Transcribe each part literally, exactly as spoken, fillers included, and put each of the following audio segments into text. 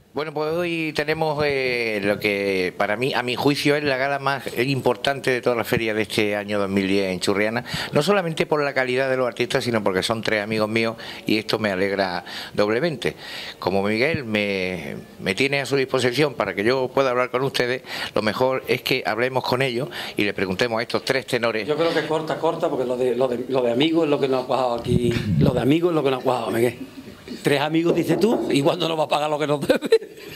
Bueno, pues hoy tenemos eh, lo que para mí, a mi juicio, es la gala más importante de toda la feria de este año dos mil diez en Churriana, no solamente por la calidad de los artistas, sino porque son tres amigos míos y esto me alegra doblemente. Como Miguel me, me tiene a su disposición para que yo pueda hablar con ustedes, lo mejor es que hablemos con ellos y le preguntemos a estos tres tenores. Yo creo que corta, corta, porque lo de, lo de, lo de amigos es lo que nos ha cuajado aquí, lo de amigos es lo que nos ha cuajado, Miguel. Tres amigos, dices tú, ¿y cuándo nos va a pagar lo que nos debe?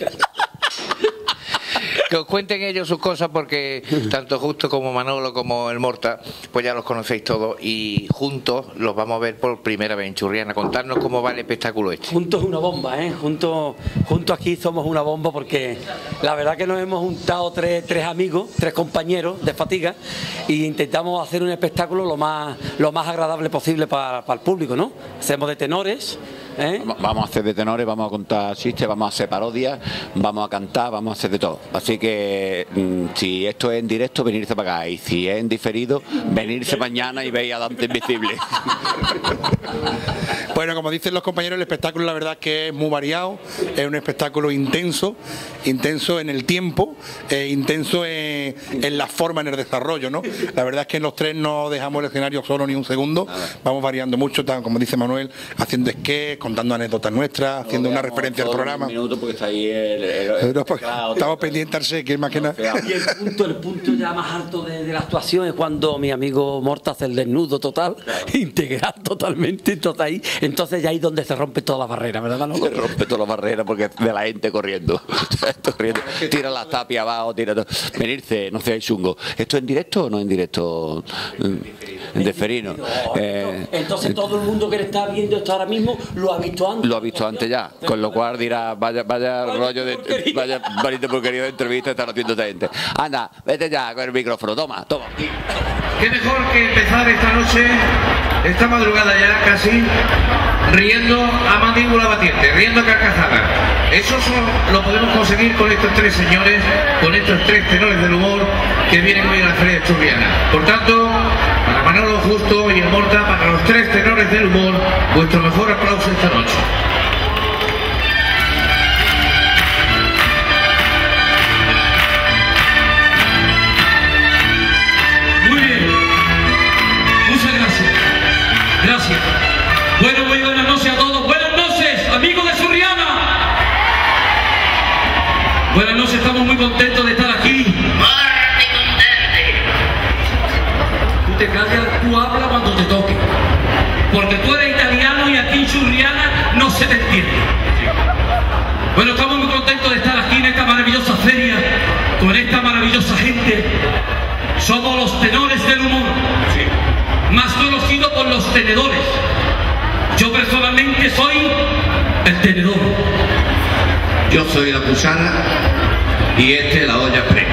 Que os cuenten ellos sus cosas, porque tanto Justo como Manolo como el Morta, pues ya los conocéis todos y juntos los vamos a ver por primera vez en Churriana. Contarnos cómo va el espectáculo este. Juntos es una bomba, ¿eh? Juntos, juntos aquí somos una bomba, porque la verdad que nos hemos juntado tres, tres amigos, tres compañeros de fatiga, e intentamos hacer un espectáculo lo más, lo más agradable posible para, para el público, ¿no? Hacemos de tenores, ¿eh? Vamos a hacer de tenores, vamos a contar chistes, vamos a hacer parodias, vamos a cantar, vamos a hacer de todo. Así que mmm, si esto es en directo, venirse para acá, y si es en diferido, venirse mañana y veis a Dante Invisible. Bueno, como dicen los compañeros, el espectáculo la verdad que es muy variado, es un espectáculo intenso, intenso en el tiempo, eh, intenso en, en la forma, en el desarrollo, ¿no? La verdad es que los tres no dejamos el escenario solo ni un segundo, vamos variando mucho, tan, como dice Manuel, haciendo sketch, contando anécdotas nuestras, haciendo una referencia al programa. Un minuto porque está ahí el, el, el, no, porque estamos pendientes al que es más que nada. Y el punto, el punto ya más alto de, de la actuación es cuando mi amigo Morta hace el desnudo total, claro, integral totalmente, entonces ahí, entonces ya ahí donde se rompe toda la barrera, ¿verdad, no? Se rompe toda la barrera porque de la gente corriendo, corriendo. Tira la tapia abajo, tira todo. Venirse, no seáis chungo. ¿Esto es en directo o no en directo? En deferino. Eh, entonces todo el mundo que le está viendo esto ahora mismo lo ha visto antes. Lo ha visto antes ya, con lo cual dirá, vaya, vaya rollo de, vaya varito porquería de entrevista están haciendo esta gente. Anda, vete ya con el micrófono, toma, toma. Qué mejor que empezar esta noche, esta madrugada ya casi, riendo a mandíbula batiente, riendo a carcajadas. Eso solo lo podemos conseguir con estos tres señores, con estos tres tenores del humor que vienen hoy a la feria de Churriana. Por tanto, para Manolo, Justo y el Morta, para los tres tenores del humor, vuestro mejor aplauso esta noche. Muy bien, muchas gracias. Gracias. Bueno, muy buenas noches a todos. Buenas noches, amigos de Churriana. Buenas noches, estamos muy contentos de estar aquí. Tú te callas, tú hablas cuando te toque. Porque tú eres italiano y aquí en Churriana no se te entiende. Bueno, estamos muy contentos de estar aquí en esta maravillosa feria, con esta maravillosa gente. Somos los tenores del humor, más conocidos por los tenedores. Yo personalmente soy el tenedor. Yo soy la cuchara y este la olla express.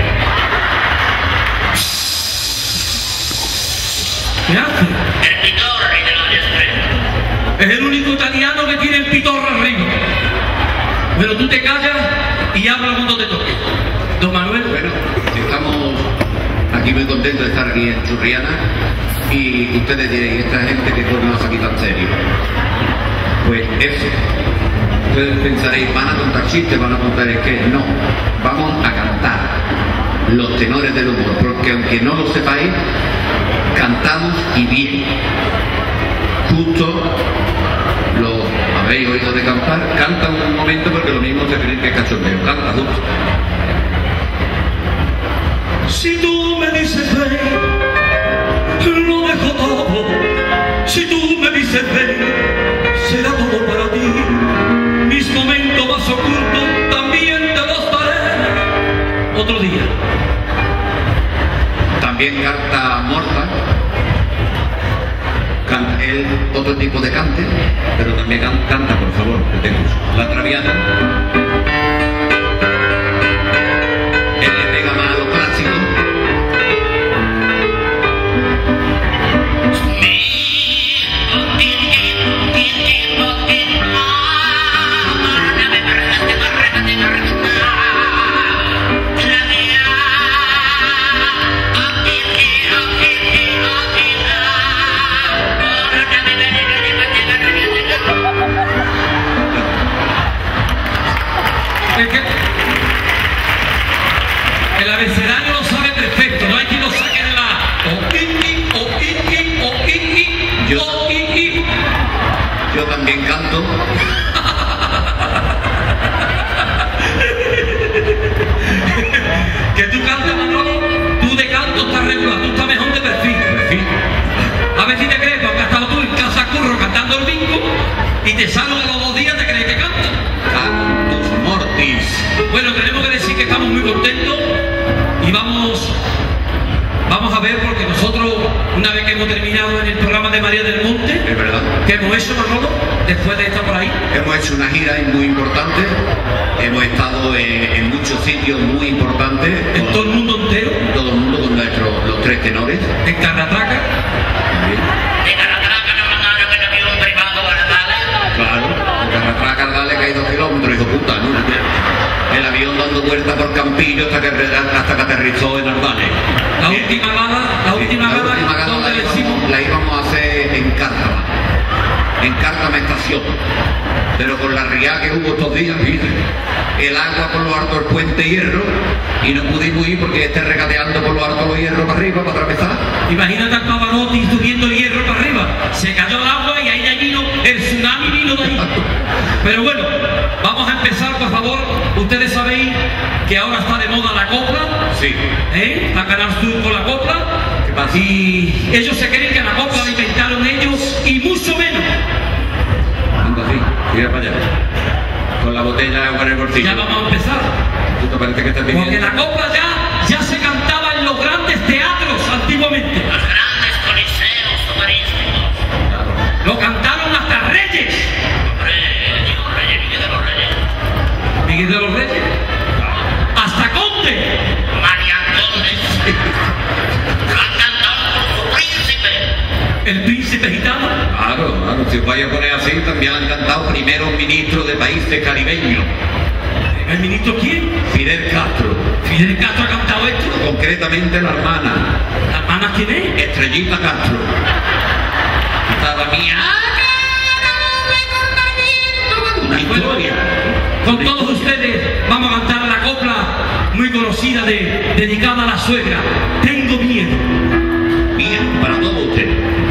¿Qué hace? El pitorro de la olla express. Es el único italiano que tiene el pitorro arriba. Pero tú te callas y hablas cuando te toque. Don Manuel. Bueno, estamos aquí muy contentos de estar aquí en Churriana y ustedes dirán, esta gente que coño aquí tan serio. Pues eso. Ustedes pensaréis, van a contar chistes, van a contar sketch. No, vamos a cantar los tenores del humor, porque aunque no lo sepáis, cantamos y bien. Justo lo habéis oído de cantar, canta un momento porque lo mismo se creen que es cachondeo. Canta, Justo. Si tú me dices ven, lo dejo todo. Si tú me dices ven, será todo para ti. Mis momentos más ocultos también te los daré otro día. También canta Morta, canta él otro tipo de cante, pero también can, canta, por favor, la Traviata. Él le pega más a los clásicos. El, que... el abecedario lo sabe perfecto, no hay quien lo saque de la o i i o i i o i i Yo, o i i. yo también canto. Que tú cantas, Manolo, tú de canto estás regular, tú estás mejor de perfil. Perfil. A ver si te crees, porque has estado tú en casa curro cantando el bingo y te salgo a los dos días, te crees que canto. Cantus mortis. Bueno, tenemos que decir que estamos muy contentos y vamos, vamos a ver, porque nosotros, una vez que hemos terminado en el programa de María del Monte, Es verdad. que hemos hecho, Manolo, después de estar por ahí, Hemos hecho una gira muy importante. Hemos estado en, en muchos sitios muy importantes. en con- todo el mundo entero, todo el mundo con nuestros los tres tenores. en Carratraca, De Caratraca nos mandaron en avión privado a Natales. Claro. Carratraca, Cardales, que hay dos kilómetros, hijo puta, ¿no? El avión dando vueltas por Campillo hasta que, hasta que aterrizó en Ardales. la Eh, última gala, la última la gala, última gala donde la decimos, íbamos, la íbamos a hacer en Cártama, en Cártama Estación, pero con la riada que hubo estos días, mira, el agua por lo alto del puente Hierro, y no pudimos ir porque esté regateando por lo alto los hierros para arriba para atravesar. imagínate a Pavarotti subiendo el hierro para arriba, se cayó el agua y ahí de allí vino, el tsunami vino de ahí. Pero bueno, vamos a empezar, por favor. Ustedes sabéis que ahora está de moda la copla, Sí. ¿eh? La Canal Sur con la copla. ¿Qué pasa? Y ellos se creen que la copla la inventaron ellos y mucho menos. Anda así, mira para allá, con la botella de agua en el bolsillo. Ya vamos a empezar. ¿Tú te parece que estás Porque viviendo? la copla ya, ya se cantaba en los grandes teatros antiguamente. Los grandes coliseos humorísticos. Lo cantaron hasta reyes. Hombre, digo Reyes, Miguel de los Reyes. Miguel de los Reyes. Hasta Conde. María Antones. Lo han cantado por su príncipe. El príncipe gitano. Claro, claro, si os vais a poner así, también han cantado primeros ministros de países caribeños. ¿El ministro quién? Fidel Castro, Fidel Castro ha cantado esto. concretamente la hermana, ¿La hermana quién es? Estrellita Castro. Estaba mía. Una historia. Con todos ustedes vamos a cantar la copla muy conocida de, dedicada a la suegra. Tengo miedo. Bien, para todos ustedes.